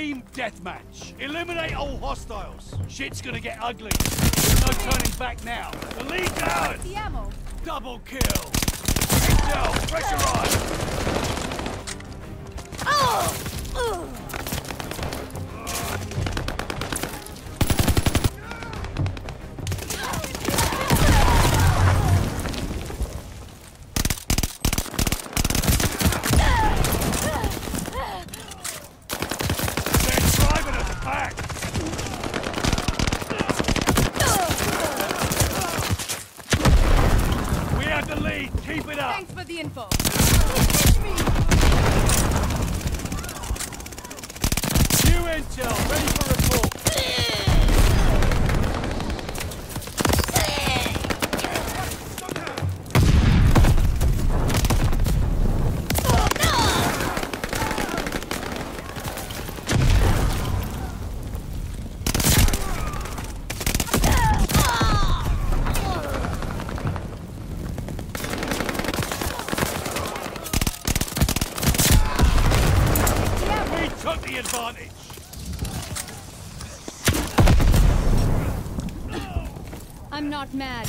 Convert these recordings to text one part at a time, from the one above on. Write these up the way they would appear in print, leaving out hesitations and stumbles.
Team deathmatch. Eliminate all hostiles. Shit's gonna get ugly. There's no turning back now. The lead's ours. The ammo. Double kill. Intel, pressurize. Oh! Keep it up! Thanks for the info. New intel, ready for report. Took the advantage. I'm not mad.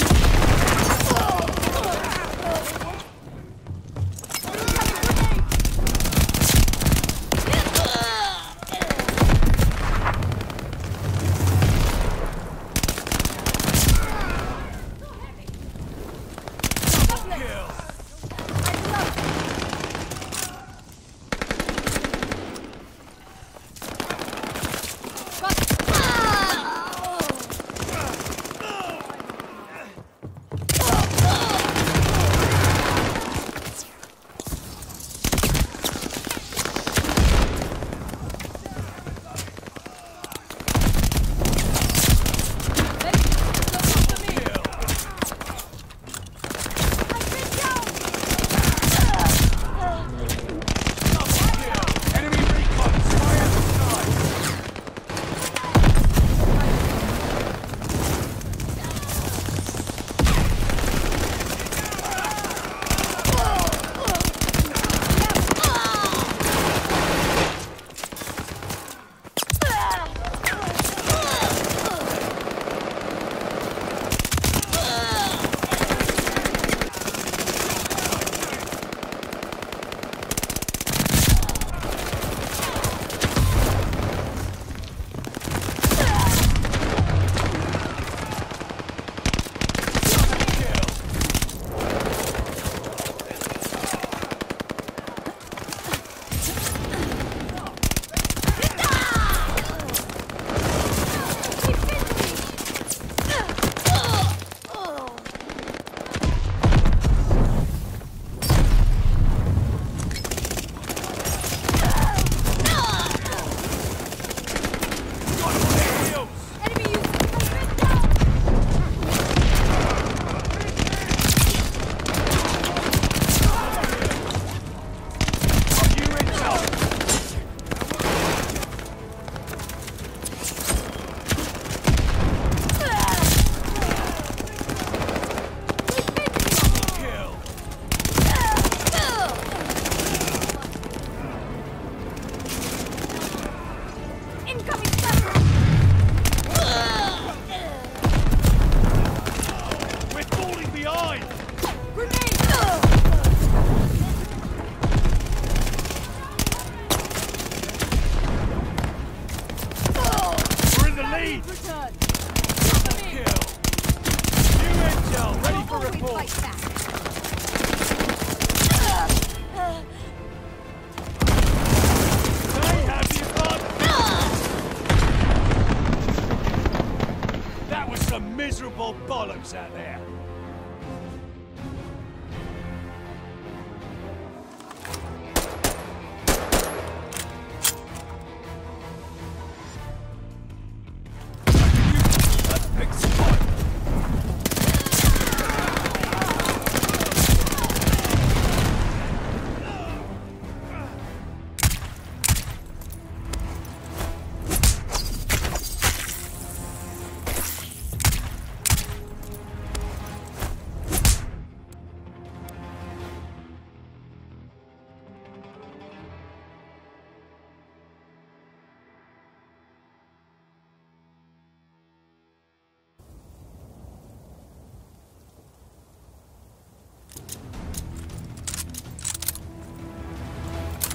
Miserable bollocks out there.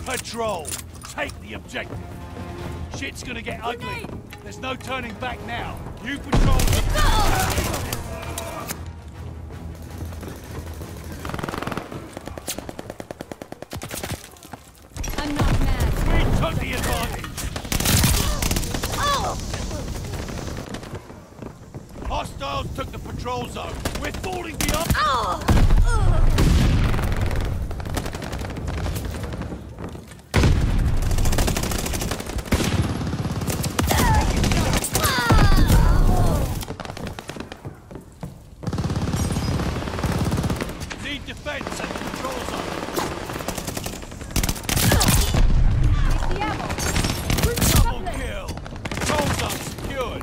Patrol, take the objective. Shit's gonna get ugly. There's no turning back now. You patrol the... I'm not mad. We took the advantage. Hostiles took the patrol zone. We're falling behind. Need defense at the patrol zone. The ammo. Double kill. Patrol zone secured.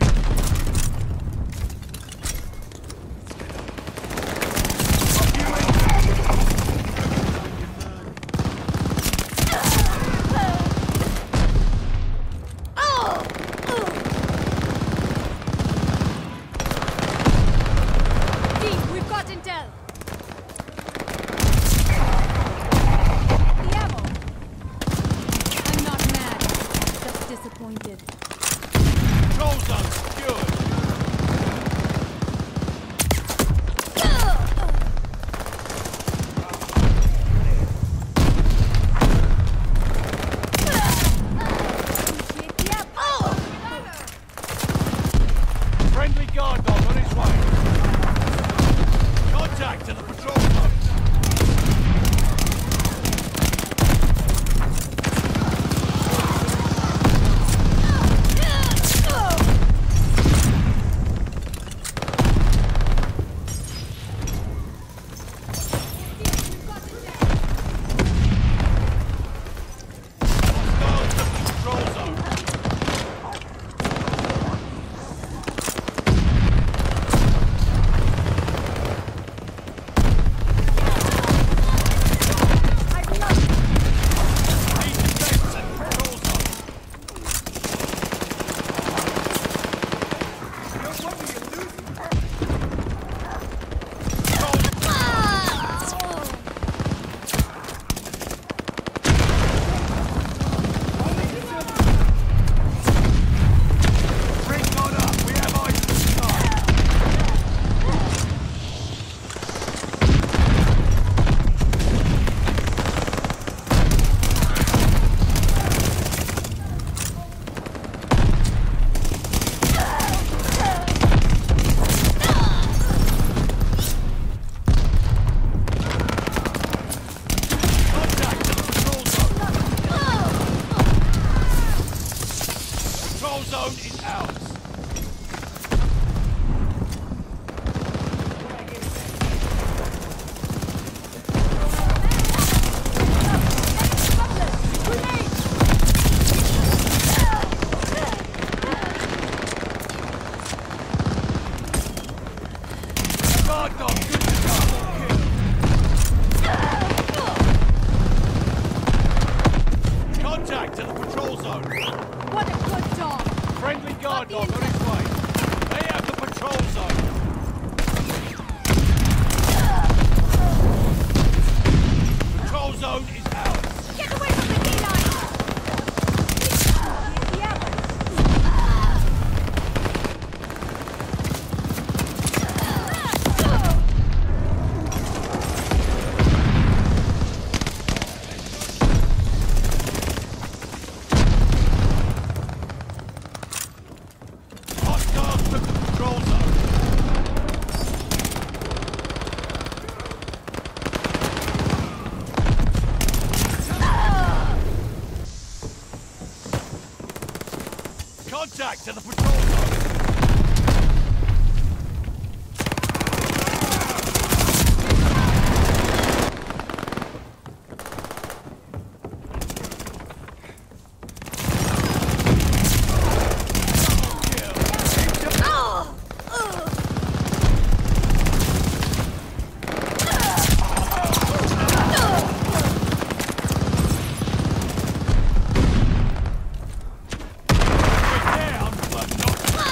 Deep, we've got intel. The ammo. I'm not mad. Just disappointed. Patrol zone secured. Appreciate the ammo. Friendly guard dog on his way. Contact to the patrol zone. Hostiles to the patrol zone. Need defense at the patrol zone. Bring on up. We have eyes in the sky. Contact to the patrol zone. Patrol zone is ours. Guard dog, good to go. Contact to the patrol zone. What a good dog. Friendly guard dog on its way. They have the patrol zone. Patrol zone is ours. Get away from the D-line. The ammo. Hostiles took the patrol zone. Contact to the patrol zone. We're down, but not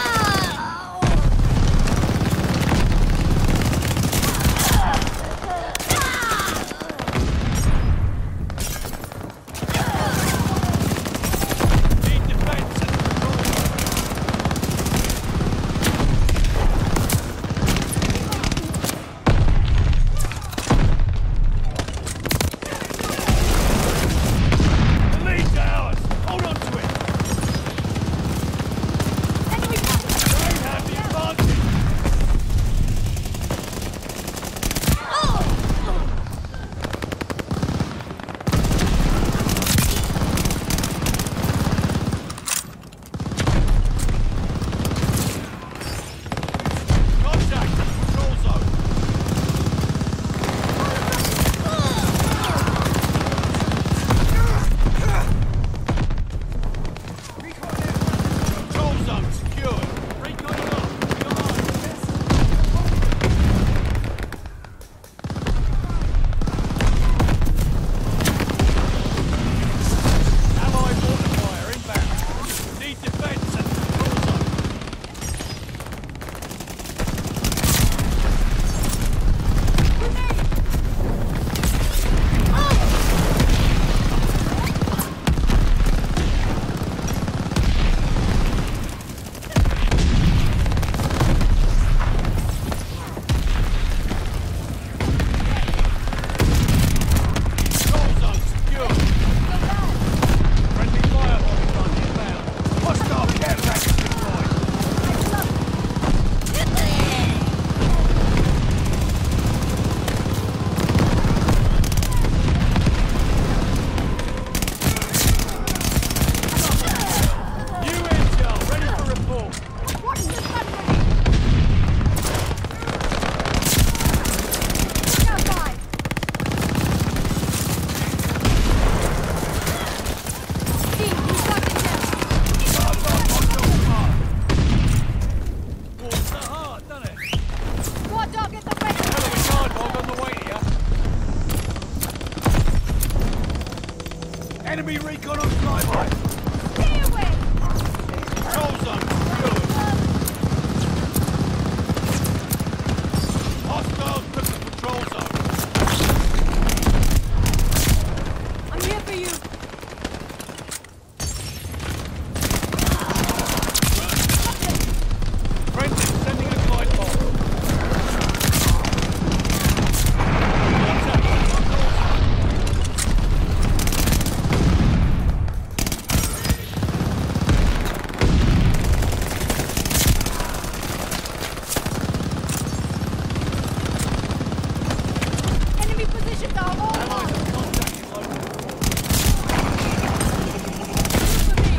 Enemy recon on flyby. Stay away! Control zone secured. Hostiles took the control zone. I'm here for you. Friendly sending a glide bomb. Contact with control zone. Enemy positions are all Allies have contacted local. for me.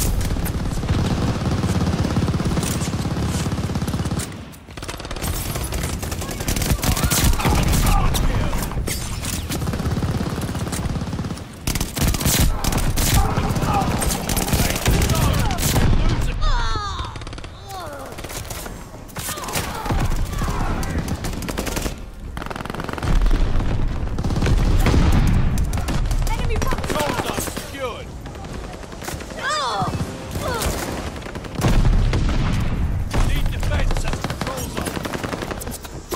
Enemy focus. Control zone secured. Need defense at the control zone.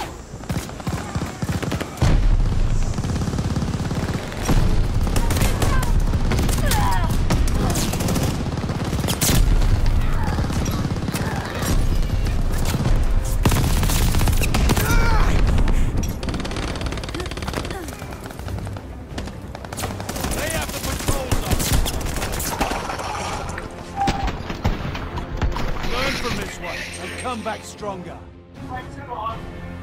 They have the patrol zone. Learn from this one and come back stronger.